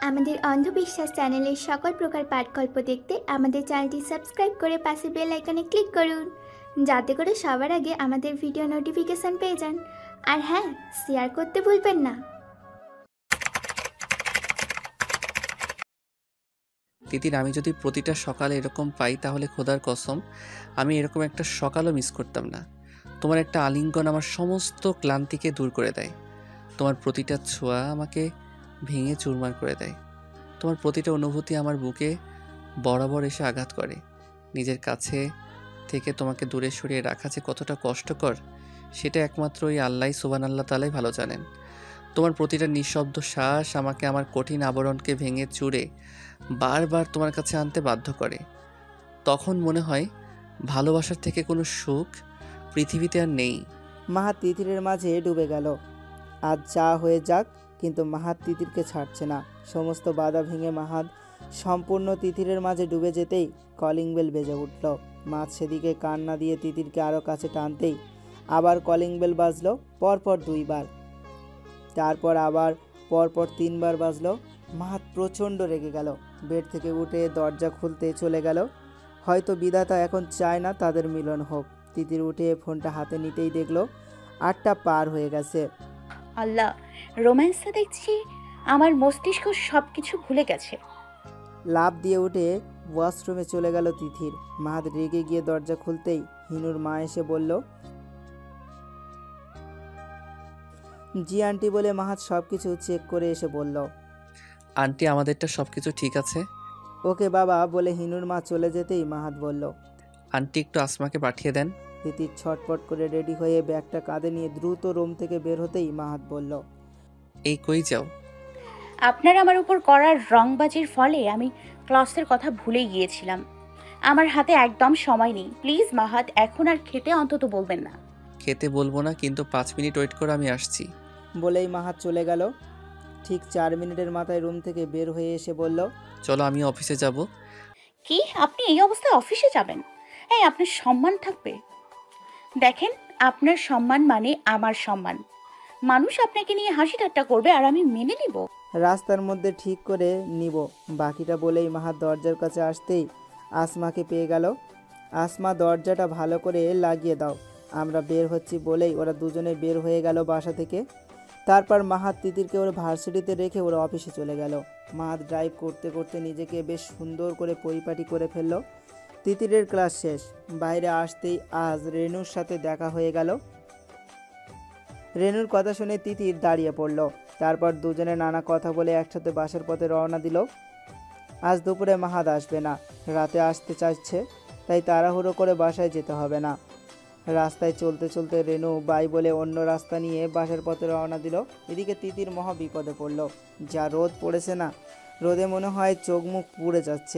আমাদের অন্ধবিশ্বাস চ্যানেলের সকল প্রকার পাঠগল্প দেখতে আমাদের চ্যানেলটি সাবস্ক্রাইব করে পাশে বেল আইকনে ক্লিক করুন, যাতে করে সবার আগে আমাদের ভিডিও নোটিফিকেশান পেয়ে যান। আর হ্যাঁ, শেয়ার করতে ভুলবেন না। তিতির, আমি যদি প্রতিটা সকালে এরকম পাই তাহলে খোদার কসম আমি এরকম একটা সকালও মিস করতাম না। তোমার একটা আলিঙ্গন আমার সমস্ত ক্লান্তিকে দূর করে দেয়। তোমার প্রতিটা ছোঁয়া আমাকে ভেঙে চুরমার করে দেয়। তোমার প্রতিটা অনুভূতি আমার বুকে বরাবর এসে আঘাত করে। নিজের কাছে থেকে তোমাকে দূরে সরিয়ে রাখা যে কতটা কষ্টকর সেটা একমাত্র ওই আল্লাহ সুবহানাল্লাহ তাআলাই ভালো জানেন। তোমার প্রতিটা নিঃশব্দ শ্বাস আমাকে আমার কঠিন আবরণকে ভেঙে চুরে বারবার তোমার কাছে আনতে বাধ্য করে। তখন মনে হয় ভালোবাসার থেকে কোনো সুখ পৃথিবীতে আর নেই। মাহাত তিতিরের মাঝে ডুবে গেল। আজ যা হয়ে যাক, কিন্তু মাহাত তিতিরকে ছাড়ছে না। সমস্ত বাধা ভেঙে মাহাত সম্পূর্ণ তিতিরের মাঝে ডুবে যেতেই কলিং বেল বেজে উঠল। মাহাত সেদিকে কান না দিয়ে তিতিরকে আরও কাছে টানতেই আবার কলিং বেল বাজলো, পরপর 2 বার, তারপর আবার পরপর 3 বার বাজলো। মাহাত প্রচণ্ড রেগে গেল। বেড থেকে উঠে দরজা খুলতে চলে গেল। হয়তো বিধাতা এখন চায় না তাদের মিলন হোক। তিতির উঠে ফোনটা হাতে নিতেই দেখলো 8টা পার হয়ে গেছে। আল্লাহ, রোম্যান্সটা দেখছি আমার মস্তিষ্ক সব কিছু ভুলে গেছে। লাফ দিয়ে উঠে ওয়াশরুমে চলে গেল তিথির। মাহাত রেগে গিয়ে দরজা খুলতেই হিনুর মা এসে বলল, জি আন্টি বলে মাহাত সব কিছু চেক করে এসে বলল, আন্টি, আমাদেরটা সব কিছু ঠিক আছে। ওকে বাবা বলে হিনুর মা চলে যেতেই মাহাত বলল, আন্টি, একটু আসমাকে পাঠিয়ে দেন। তিতির ছটপট করে রেডি হয়ে ব্যাগটা কাঁধে নিয়ে দ্রুত রুম থেকে বের হতেই মাহাত বলল, এই কই যাও? আপনার আমার উপর করার রংবাজির ফলে আমি ক্লাসের কথা ভুলে গিয়েছিলাম। আমার হাতে একদম সময় নেই। প্লিজ মাহাত, এখন আর খেতে অন্তত বলবেন না। খেতে বলবো না, কিন্তু 5 মিনিট ওয়েট করো, আমি আসছি। বলেই মাহাত চলে গেল। ঠিক 4 মিনিটের মাথায় রুম থেকে বের হয়ে এসে বলল, চলো, আমি অফিসে যাব। কি, আপনি এই অবস্থায় অফিসে যাবেন? এই, আপনার সম্মান থাকবে। দেখেন, আপনার সম্মান মানে আমার সম্মান। মানুষ আপনাকে নিয়ে হাসি ঠাট্টা করবে আর আমি মেনে নিব? রাস্তার মধ্যে ঠিক করে নিব। বাকিটা বলেই মাহাত দরজার কাছে আসতেই আসমাকে পেয়ে গেল। আসমা, দরজাটা ভালো করে লাগিয়ে দাও, আমরা বের হচ্ছি বলেই ওরা দুজনে বের হয়ে গেল বাসা থেকে। তারপর মাহাত তিতিরকে ওর ভার্সিটিতে রেখে ওরা অফিসে চলে গেল। মাহাত ড্রাইভ করতে করতে নিজেকে বেশ সুন্দর করে পরিপাটি করে ফেলল। তিতিরের ক্লাস শেষ। বাইরে আসতেই আজ রেনুর সাথে দেখা হয়ে গেল। রেনুর কথা শুনে তিতির দাঁড়িয়ে পড়ল। তারপর দুজনে নানা কথা বলে একসাথে বাসার পথে রওনা দিল। আজ দুপুরে মাহাত আসবে না, রাতে আসতে চাইছে, তাই তাড়াহুড়ো করে বাসায় যেতে হবে না। রাস্তায় চলতে চলতে রেনু বাই বলে অন্য রাস্তা নিয়ে বাসার পথে রওনা দিল। এদিকে তিতির মহা বিপদে পড়ল। যা রোদ পড়েছে না, রোদে মনে হয় চোখ মুখ পুড়ে যাচ্ছে।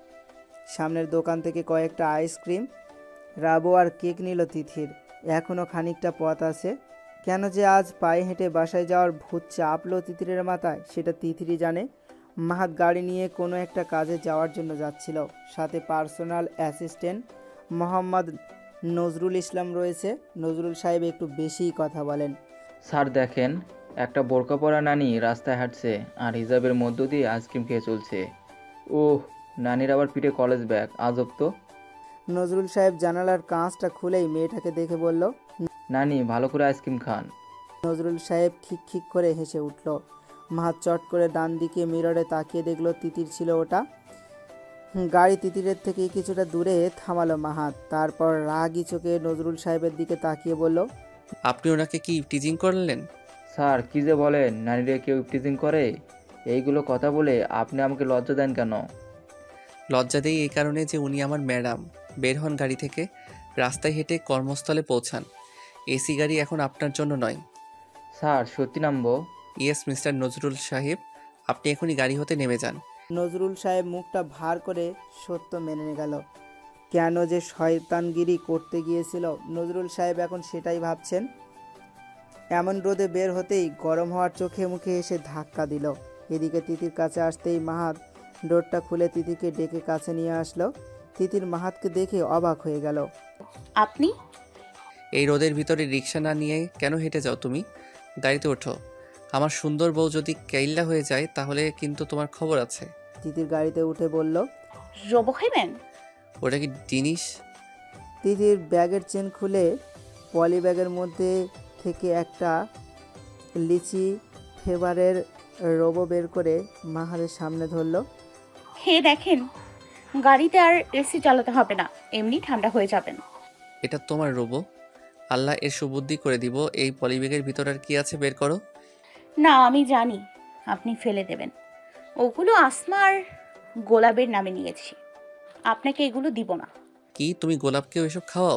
সামনের দোকান থেকে কয়েকটা আইসক্রিম, রাবো আর কেক নিল তিথির। এখনও খানিকটা পথ আছে। কেন যে আজ পায়ে হেঁটে বাসায় যাওয়ার ভূত চাপলো তিতিরের মাথায়, সেটা তিতিরই জানে। মাহাত গাড়ি নিয়ে কোনো একটা কাজে যাওয়ার জন্য যাচ্ছিল। সাথে পার্সোনাল অ্যাসিস্ট্যান্ট মোহাম্মদ নজরুল ইসলাম রয়েছে। নজরুল সাহেব একটু বেশিই কথা বলেন। স্যার দেখেন, একটা বোরকা পরা নানি রাস্তায় হাঁটছে আর হিজাবের মধ্য দিয়ে আইসক্রিম খেয়ে চলছে। ওহ, নানির আবার পিঠে কলেজ ব্যাগ, আজব তো। নজরুল সাহেব জানালার কাঁচটা খুলেই মেয়েটাকে দেখে বলল, নানি ভালো করে আইসক্রিম খান। নজরুল সাহেব খিক করে হেসে উঠল। মাহাত চট করে ডান দিকে মিররে তাকিয়ে দেখলো তিতির ছিল ওটা। গাড়ি তিতিরের থেকে কিছুটা দূরে থামালো মাহাত। তারপর রাগী চোখে নজরুল সাহেবের দিকে তাকিয়ে বলল, আপনি ওনাকে কি টিজিং করলেন? স্যার কি যে বলেন, নানিরে কেউ টিজিং করে? এইগুলো কথা বলে আপনি আমাকে লজ্জা দেন কেন? লজ্জা দেই এই কারণে যে উনি আমার ম্যাডাম। বের হন গাড়ি থেকে, রাস্তায় হেঁটে কর্মস্থলে পৌঁছান। এসি গাড়ি এখন আপনার জন্য নয়। স্যার সত্যি নামবো? ইয়েস মিস্টার নজরুল সাহেব, আপনি এখনই গাড়ি হতে নেমে যান। নজরুল সাহেব মুখটা ভার করে সত্য মেনে গেল। কেন যে শয়তানগিরি করতে গিয়েছিল, নজরুল সাহেব এখন সেটাই ভাবছেন। এমন রোদে বের হতেই গরম হওয়ার চোখে মুখে এসে ধাক্কা দিল। এদিকে তিতির কাছে আসতেই মাহাত ডোরটা খুলে তিতিকে ডেকে কাছে নিয়ে আসলো। তিতির মাহাতকে দেখে অবাক হয়ে গেল। আপনি? এই রোদের ভিতরে রিক্সা না নিয়ে কেন হেঁটে যাও তুমি? গাড়িতে ওঠো, আমার সুন্দর বউ যদি কেল্লা হয়ে যায় তাহলে কিন্তু তোমার খবর আছে। তিতির গাড়িতে উঠে বলল। রোবো খাইবেন? ওটা কি জিনিস? তিতির ব্যাগের চেন খুলে পলি ব্যাগের মধ্যে থেকে একটা লিচি ফেভারের রোবো বের করে মাহাদের সামনে ধরল। হে দেখেন, গাড়িতে আর এসি চালাতে হবে না, এমনি ঠান্ডা হয়ে যাবেন। এটা তোমার রোবো। আল্লাহ এর সুবুদ্ধি করে দিব। এই পলিব্যাগের ভিতর আর কি আছে বের করো। না, আমি জানি আপনি ফেলে দেবেন। ওগুলো আসমা আর গোলাপের নামে নিয়েছি, আপনাকে এগুলো দিব না। কি তুমি গোলাপকেও এসব খাওয়াও?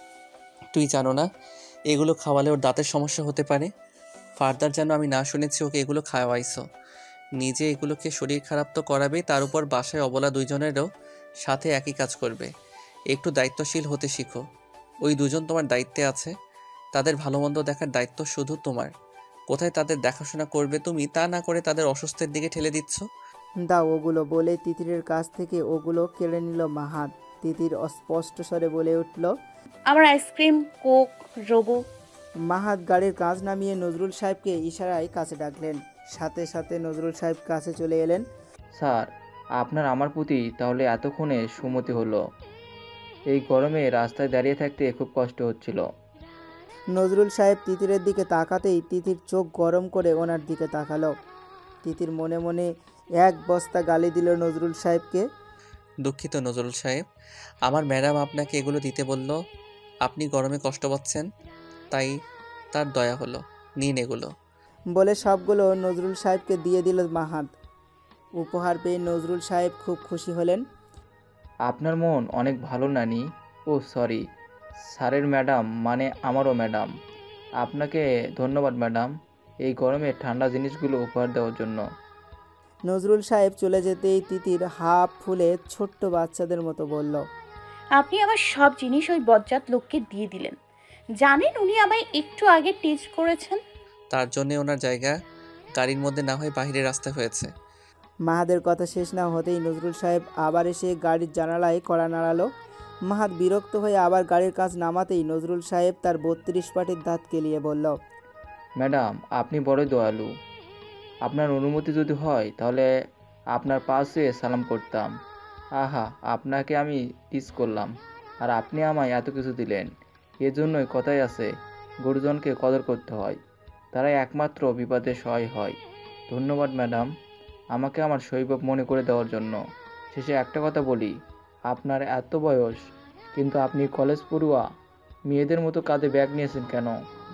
তুই জানো না এগুলো খাওয়ালে ওর দাঁতের সমস্যা হতে পারে। ফার্দার যেন আমি না শুনেছি ওকে এগুলো খাওয়াইছো। নিজে এগুলোকে শরীর খারাপ তো করাবেই, তার উপর বাসায় অবলা দুইজনেরও সাথে একই কাজ করবে। একটু দায়িত্বশীল হতে শিখো। ওই দুজন তোমার দায়িত্বে আছে, তাদের ভালো মন্দ দেখার দায়িত্ব শুধু তোমার। কোথায় তাদের দেখাশোনা করবে তুমি, তা না করে তাদের অসুস্থের দিকে ঠেলে দিচ্ছ। দাও ওগুলো বলে তিতিরের কাছ থেকে ওগুলো কেড়ে নিল মাহাদ। তিতির অস্পষ্ট স্বরে বলে উঠল। আমার আইসক্রিম, কোক, রোবো। মাহাদ গাড়ির কাঁচ নামিয়ে নজরুল সাহেবকে ইশারায় কাছে ডাকলেন। সাথে সাথে নজরুল সাহেব কাছে চলে এলেন। স্যার, আপনার আমার প্রতি তাহলে এতক্ষণে সুমতি হলো? এই গরমে রাস্তায় দাঁড়িয়ে থাকতে খুব কষ্ট হচ্ছিল। নজরুল সাহেব তিতিরের দিকে তাকাতেই তিতির চোখ গরম করে ওনার দিকে তাকালো। তিতির মনে মনে এক বস্তা গালি দিল নজরুল সাহেবকে। দুঃখিত নজরুল সাহেব, আমার ম্যাডাম আপনাকে এগুলো দিতে বলল। আপনি গরমে কষ্ট পাচ্ছেন, তাই তার দয়া হলো। নিন এগুলো। বলে সবগুলো নজরুল সাহেবকে দিয়ে দিল মাহাদ। উপহার পেয়ে নজরুল সাহেব খুব খুশি হলেন। আপনার মন অনেক ভালো নানি। ও সরি, স্যারের ম্যাডাম মানে আমারও ম্যাডাম। আপনাকে ধন্যবাদ ম্যাডাম, এই গরমে ঠান্ডা জিনিসগুলো উপহার দেওয়ার জন্য। নজরুল সাহেব চলে যেতেই তিতির হাফ ফুলে ছোট্ট বাচ্চাদের মতো বলল। আপনি আমার সব জিনিস ওই বজ্জাত লোককে দিয়ে দিলেন। জানেন উনি আমায় একটু আগে টিচ করেছেন। তার জন্যে ওনার জায়গা গাড়ির মধ্যে না হয়ে বাইরের রাস্তায় হয়েছে। মাহাদের কথা শেষ না হতেই নজরুল সাহেব আবার এসে গাড়ির জানালায় কড়া নাড়ালো। মাহাদ বিরক্ত হয়ে আবার গাড়ির কাজ নামাতেই নজরুল সাহেব তার 32 পাটির দাঁত কেলিয়ে বলল। ম্যাডাম, আপনি বড়ই দয়ালু। আপনার অনুমতি যদি হয় তাহলে আপনার পাশে সালাম করতাম। আহা, আপনাকে আমি টিস করলাম আর আপনি আমায় এত কিছু দিলেন। এজন্যই কথাই আছে, গুরুজনকে কদর করতে হয়, তারাই একমাত্র বিপদে সহায় হয়। ধন্যবাদ ম্যাডাম, আমাকে আমার শৈশব মনে করে দেওয়ার জন্য। শেষে একটা কথা বলি, আপনার এত বয়স কিন্তু আপনি কলেজ পড়ুয়া মেয়েদের মতো কাঁধে ব্যাগ নিয়েছেন কেন?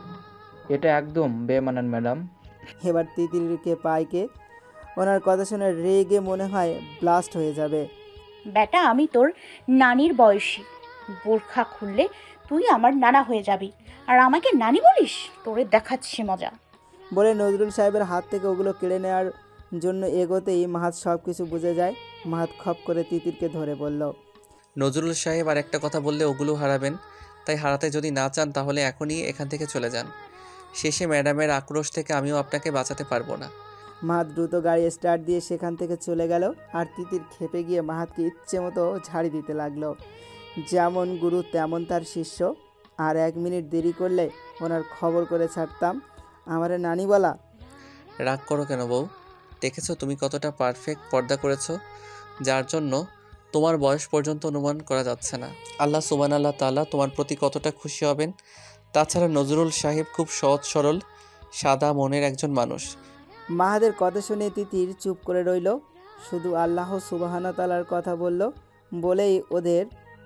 এটা একদম বেমানান ম্যাডাম। এবার তিতিরকে পাইকে ওনার কথা শুনে রেগে মনে হয় ব্লাস্ট হয়ে যাবে। বেটা, আমি তোর নানির বয়সী। বোরখা খুললে তুই আমার নানা হয়ে যাবি, আর আমাকে নানি বলিস? তোরে দেখাচ্ছি মজা। বলে নজরুল সাহেবের হাত থেকে ওগুলো কেড়ে নেওয়ার জন্য এগোতেই মাহাত সব কিছু বুঝে যায়। মাহাত খপ করে তিতিরকে ধরে বলল। নজরুল সাহেব আর একটা কথা বললে ওগুলো হারাবেন, তাই হারাতে যদি না চান তাহলে এখনই এখান থেকে চলে যান। শেষে ম্যাডামের আক্রোশ থেকে আমিও আপনাকে বাঁচাতে পারবো না। মাহাত দ্রুত গাড়ি স্টার্ট দিয়ে সেখান থেকে চলে গেল। আর তিতির খেপে গিয়ে মাহাতকে ইচ্ছে মতো ঝাড়ি দিতে লাগলো। যেমন গুরু তেমন তার শিষ্য। আর 1 মিনিট দেরি করলে ওনার খবর করে ছাড়তাম। আমারে নানি বলা। রাগ করো কেন বউ? দেখেছো তুমি কতটা পারফেক্ট পর্দা করেছো, যার জন্য তোমার বয়স পর্যন্ত অনুমান করা যাচ্ছে না। আল্লাহ সুবহানাল্লাহ তাআলা তোমার প্রতি কতটা খুশি হবেন। তাছাড়া নজরুল সাহেব খুব সহজ সরল সাদা মনের একজন মানুষ। মাহাদের কথা শুনে তিতির চুপ করে রইল। শুধু আল্লাহ সুবহানাহু ওয়া তাআলার কথা বলল বলেই ওদের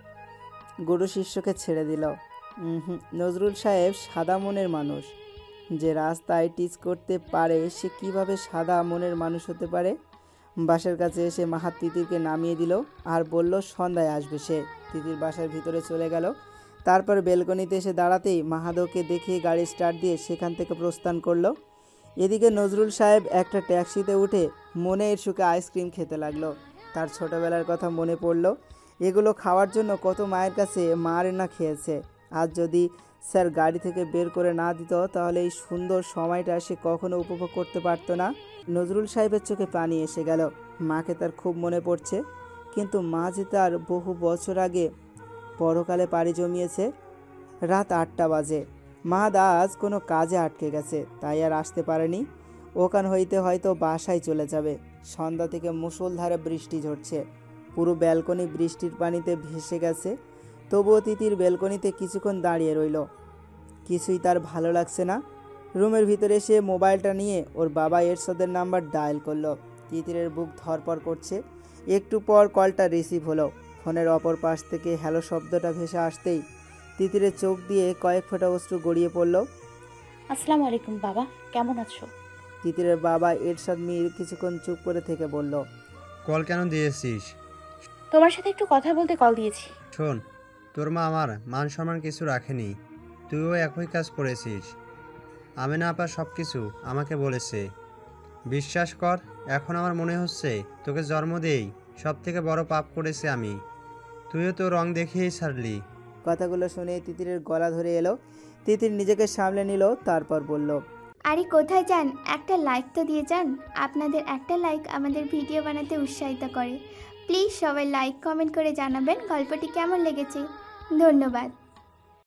গুরু শিষ্যকে ছেড়ে দিল। নজরুল সাহেব সাদা মনের মানুষ। যে রাস্তায় টিচ করতে পারে সে কিভাবে সাদা মনের মানুষ হতে পারে? বাসার কাছে এসে মাহাত তিতিরকে নামিয়ে দিল আর বলল সন্ধ্যায় আসবে সে। তিতির বাসার ভিতরে চলে গেল। তারপর বেলকনিতে এসে দাঁড়াতেই মাহাদকে দেখিয়ে গাড়ি স্টার্ট দিয়ে সেখান থেকে প্রস্থান করলো। এদিকে নজরুল সাহেব একটা ট্যাক্সিতে উঠে মনের সুখে আইসক্রিম খেতে লাগলো। তার ছোটবেলার কথা মনে পড়ল। এগুলো খাওয়ার জন্য কত মায়ের কাছে মার না খেয়েছে। আজ যদি স্যার গাড়ি থেকে বের করে না দিত তাহলে এই সুন্দর সময়টা সে কখনো উপভোগ করতে পারতো না। নজরুল সাহেবের চোখে পানি এসে গেল। মাকে তার খুব মনে পড়ছে, কিন্তু মা যে তার বহু বছর আগে পরকালে পাড়ি জমিয়েছে। রাত 8টা বাজে। মাহাদ আজ কোনো কাজে আটকে গেছে, তাই আর আসতে পারেনি। ওখান হইতে হয়তো বাসায় চলে যাবে। সন্ধ্যা থেকে মুষলধারে বৃষ্টি ঝরছে, পুরো ব্যালকনি বৃষ্টির পানিতে ভেসে গেছে। তবুও তিতির ব্যালকনিতে কিছুক্ষণ দাঁড়িয়ে রইল। কিছুই তার ভালো লাগছে না। রুমের ভিতরে সে মোবাইলটা নিয়ে ওর বাবা এরশাদের নাম্বার ডায়াল করলো। তিতিরের বুক ধড়ফড় করছে। একটু পর কলটা রিসিভ হলো। ফোনের অপর পাশ থেকে হ্যালো শব্দটা ভেসে আসতেই তিতিরের চোখ দিয়ে কয়েক ফোঁটা অশ্রু গড়িয়ে পড়ল। আসসালামু আলাইকুম বাবা, কেমন আছো? তিতিরের বাবা এরশাদ মীর কিছুক্ষণ চুপ করে থেকে বলল, কল কেন দিয়েছিস? তোমার সাথে একটু কথা বলতে কল দিয়েছি। শোন, তোর মা আমার মান সম্মান কিছু রাখেনি, তুইও একই কাজ করেছিস। আমেনা আপা সব কিছু আমাকে বলেছে। বিশ্বাস কর, এখন আমার মনে হচ্ছে তোকে জন্ম দেই সব থেকে বড় পাপ করেছি আমি। তুইও তো রং দেখিয়েই ছাড়লি। কথাগুলো শুনে তিতিরের গলা ধরে এলো। তিতির নিজেকে সামলে নিল, তারপর বলল, আরে কোথায় যান, একটা লাইক তো দিয়ে যান। আপনাদের একটা লাইক আমাদের ভিডিও বানাতে উৎসাহিত করে। প্লিজ সবাই লাইক কমেন্ট করে জানাবেন গল্পটি কেমন লেগেছে। ধন্যবাদ।